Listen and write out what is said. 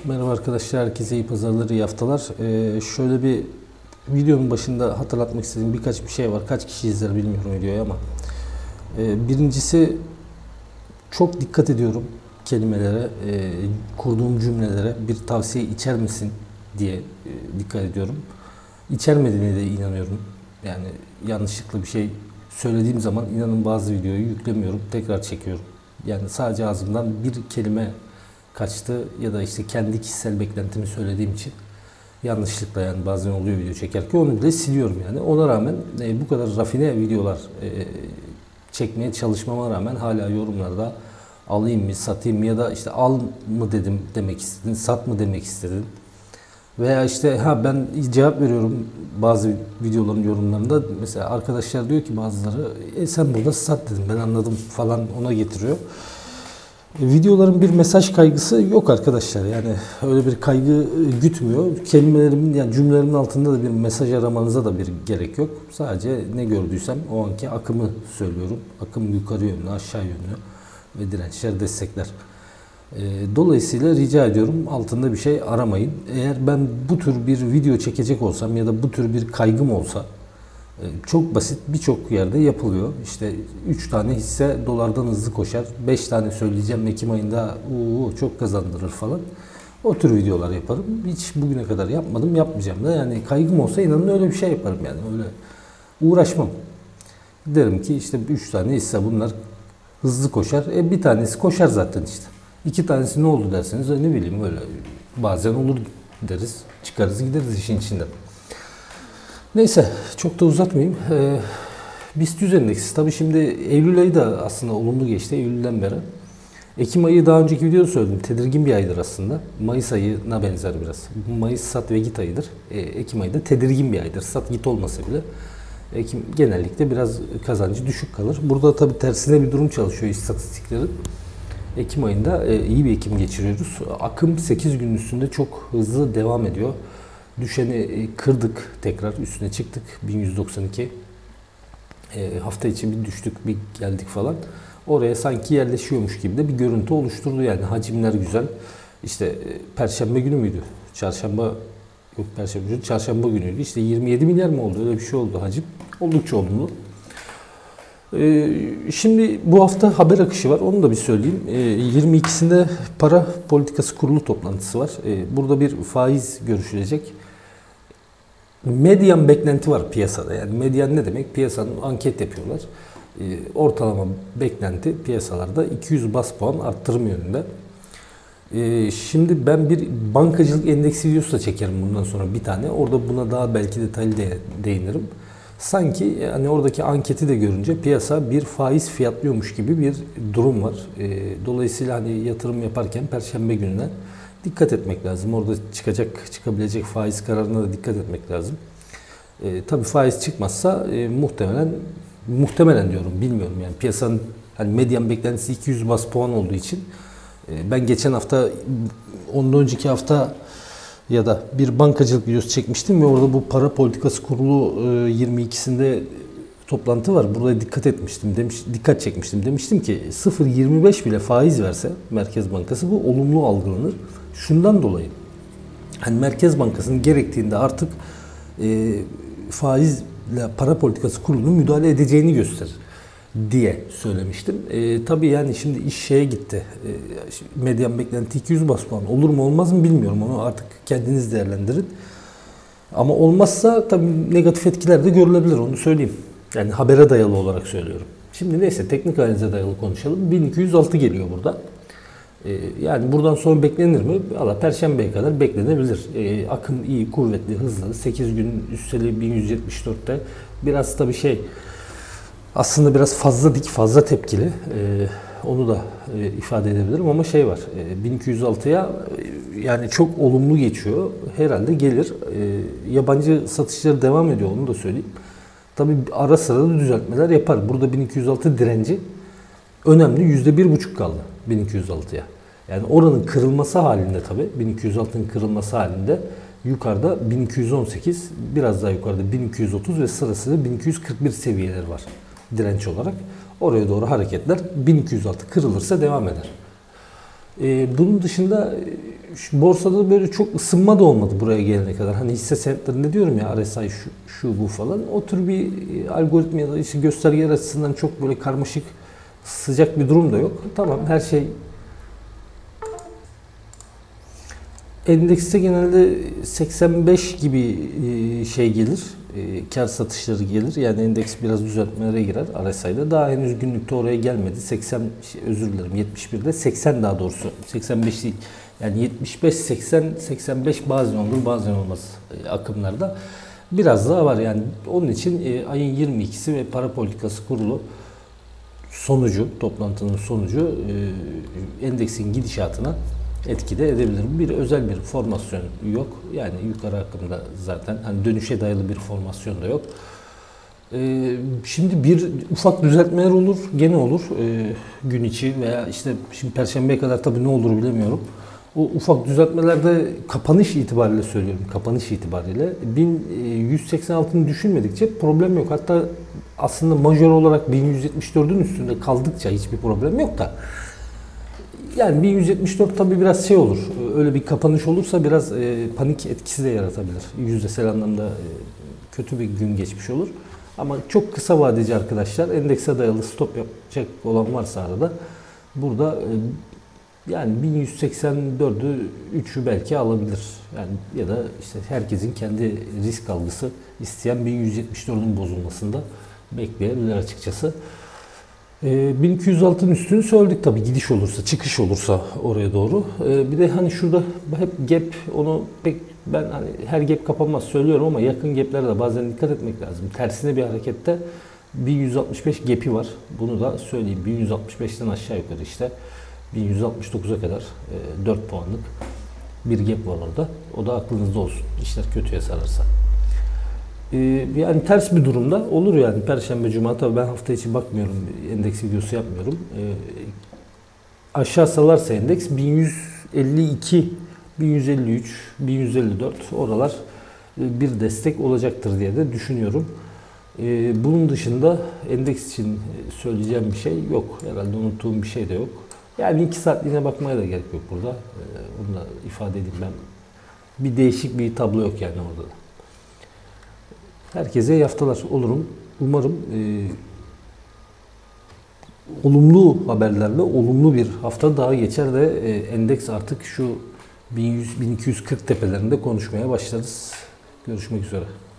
Merhaba arkadaşlar, herkese iyi pazarlar, iyi haftalar. Şöyle bir videonun başında hatırlatmak istediğim birkaç bir şey var. Kaç kişi izler bilmiyorum videoyu ama. Birincisi çok dikkat ediyorum kelimelere, kurduğum cümlelere bir tavsiye içermesin diye dikkat ediyorum. İçermediğine de inanıyorum. Yani yanlışlıkla bir şey söylediğim zaman inanın bazı videoyu yüklemiyorum, tekrar çekiyorum. Yani sadece ağzımdan bir kelime kaçtı ya da işte kendi kişisel beklentimi söylediğim için yanlışlıkla, yani bazen oluyor video çekerken, onu bile siliyorum yani. Ona rağmen bu kadar rafine videolar çekmeye çalışmama rağmen hala yorumlarda alayım mı, satayım mı ya da işte al mı dedim demek istedin, sat mı demek istedin. Veya işte ben cevap veriyorum bazı videoların yorumlarında, mesela arkadaşlar diyor ki bazıları sen burada sat dedim ben anladım falan, ona getiriyor. Videoların bir mesaj kaygısı yok arkadaşlar, yani öyle bir kaygı gütmüyor. Kelimelerimin, yani cümlelerimin altında da bir mesaj aramanıza da bir gerek yok. Sadece ne gördüysem o anki akımı söylüyorum. Akım yukarı yönlü, aşağı yönlü ve dirençler, destekler. Dolayısıyla rica ediyorum, altında bir şey aramayın. Eğer ben bu tür bir video çekecek olsam ya da bu tür bir kaygım olsa, çok basit, birçok yerde yapılıyor. İşte 3 tane hisse dolardan hızlı koşar, 5 tane söyleyeceğim Ekim ayında çok kazandırır falan. O tür videolar yaparım. Hiç bugüne kadar yapmadım, yapmayacağım da. Yani kaygım olsa inanın öyle bir şey yaparım yani. Öyle uğraşmam. Derim ki işte 3 tane hisse bunlar hızlı koşar. Bir tanesi koşar zaten işte. 2 tanesi ne oldu derseniz ne bileyim, öyle bazen olur deriz. Çıkarız gideriz işin içinden. Neyse, çok da uzatmayayım. BIST endeksi tabii şimdi Eylül ayı da aslında olumlu geçti Eylül'den beri. Ekim ayı daha önceki videoda söyledim, tedirgin bir aydır aslında. Mayıs ayına benzer biraz. Mayıs sat ve git ayıdır. Ekim ayı da tedirgin bir aydır. Sat git olmasa bile Ekim genellikle biraz kazancı düşük kalır. Burada tabii tersine bir durum çalışıyor istatistiklerin. Ekim ayında iyi bir Ekim geçiriyoruz. Akım 8 günün üstünde çok hızlı devam ediyor. Düşeni kırdık, tekrar üstüne çıktık 1192. Hafta içi bir düştük, bir geldik falan. Oraya sanki yerleşiyormuş gibi de bir görüntü oluşturdu yani. Hacimler güzel. İşte Perşembe günü müydü? Çarşamba günüydü. İşte 27 milyar mı oldu? Öyle bir şey oldu hacim. Oldukça olumlu. Şimdi bu hafta haber akışı var. Onu da bir söyleyeyim. 22'sinde Para Politikası Kurulu toplantısı var. Burada bir faiz görüşülecek. Medyan beklenti var piyasada. Yani medyan ne demek? Piyasanın anket yapıyorlar. Ortalama beklenti piyasalarda 200 bas puan arttırım yönünde. Şimdi ben bir bankacılık endeksi videosu da çekerim bundan sonra bir tane. Orada buna daha belki detaylı değinirim. Sanki hani oradaki anketi de görünce piyasa bir faiz fiyatlıyormuş gibi bir durum var. Dolayısıyla hani yatırım yaparken Perşembe gününe dikkat etmek lazım. Orada çıkabilecek faiz kararına da dikkat etmek lazım. Tabii faiz çıkmazsa muhtemelen diyorum, bilmiyorum yani piyasanın hani medyan beklentisi 200 bas puan olduğu için ben geçen hafta, ondan önceki hafta ya da bir bankacılık videosu çekmiştim ve orada bu Para Politikası Kurulu 22'sinde toplantı var. Burada dikkat çekmiştim. Demiştim ki 0,25 bile faiz verse Merkez Bankası bu olumlu algılanır. Şundan dolayı hani Merkez Bankası'nın gerektiğinde artık faizle Para Politikası Kurulu'nun müdahale edeceğini gösterir diye söylemiştim. Tabii yani şimdi iş şeye gitti. Medyan beklenti 200 bas puan. Olur mu olmaz mı bilmiyorum. Onu artık kendiniz değerlendirin. Ama olmazsa tabii negatif etkiler de görülebilir. Onu söyleyeyim. Yani habere dayalı olarak söylüyorum. Şimdi neyse, teknik analize dayalı konuşalım. 1206 geliyor burada. Yani buradan sonra beklenir mi? Valla Perşembe'ye kadar beklenebilir. Akım iyi, kuvvetli, hızlı. 8 gün üsteli 1174'te. Biraz tabii aslında biraz fazla dik, fazla tepkili. Onu da ifade edebilirim ama var. 1206'ya yani çok olumlu geçiyor. Herhalde gelir. Yabancı satışları devam ediyor, onu da söyleyeyim. Tabii ara sıra da düzeltmeler yapar. Burada 1206 direnci önemli. %1,5 kaldı 1206'ya. Yani oranın kırılması halinde tabii 1206'nın kırılması halinde yukarıda 1218, biraz daha yukarıda 1230 ve sırasıyla 1241 seviyeleri var direnç olarak. Oraya doğru hareketler, 1206 kırılırsa devam eder. Bunun dışında şu borsada böyle çok ısınma da olmadı buraya gelene kadar. Hani hisse senetlerinde diyorum ya RSI şu bu falan. O tür bir algoritma ya da işte göstergeler açısından çok böyle karmaşık, sıcak bir durum da yok. Tamam, her şey endekste genelde 85 gibi şey gelir. Kar satışları gelir. Yani endeks biraz düzeltmelere girer RSI'de. Daha henüz günlükte oraya gelmedi. 80 özür dilerim 71'de 80 daha doğrusu. 85 değil. Yani 75 80 85 bazen olur bazen olmaz akımlarda. Biraz daha var yani. Onun için ayın 22'si ve para politikası kurulu sonucu, toplantının sonucu endeksin gidişatına etkide edebilir. Bir özel bir formasyon yok. Yani yukarı akımda zaten hani dönüşe dayalı bir formasyon da yok. Şimdi bir ufak düzeltmeler olur, gene olur gün içi veya işte şimdi Perşembe'ye kadar tabii ne olur bilemiyorum. O ufak düzeltmelerde kapanış itibariyle söylüyorum, kapanış itibariyle 1186'ını düşünmedikçe problem yok. Hatta aslında majör olarak 1174'ün üstünde kaldıkça hiçbir problem yok da. Yani 1174 tabii biraz şey olur. Öyle bir kapanış olursa biraz panik etkisi de yaratabilir. Yüzdesel anlamda kötü bir gün geçmiş olur. Ama çok kısa vadeci arkadaşlar endekse dayalı stop yapacak olan varsa arada burada yani 1184'ü 3'ü belki alabilir. Yani ya da işte herkesin kendi risk algısı isteyen 1174'ün bozulmasında bekleyebilir açıkçası. 1206'ın üstünü söyledik tabii gidiş olursa, çıkış olursa oraya doğru. Bir de hani şurada hep gap, onu pek ben hani her gap kapanmaz söylüyorum ama yakın gaplere de bazen dikkat etmek lazım. Tersine bir harekette 1165 gap'i var. Bunu da söyleyeyim. 1165'ten aşağı yukarı işte 1169'a kadar 4 puanlık bir gap var orada. O da aklınızda olsun. İşler kötüye sararsa. Yani ters bir durumda olur yani Perşembe, Cuma tabii ben hafta içi bakmıyorum, endeks videosu yapmıyorum. Aşağı salarsa endeks 1152, 1153, 1154 oralar bir destek olacaktır diye de düşünüyorum. Bunun dışında endeks için söyleyeceğim bir şey yok. Herhalde unuttuğum bir şey de yok. Yani 2 saatliğine bakmaya da gerek yok burada. Onu da ifade edeyim ben. Bir değişik bir tablo yok yani orada da. Herkese iyi haftalar olurum. Umarım olumlu haberlerle olumlu bir hafta daha geçer de endeks artık şu 1100-1240 tepelerinde konuşmaya başlarız. Görüşmek üzere.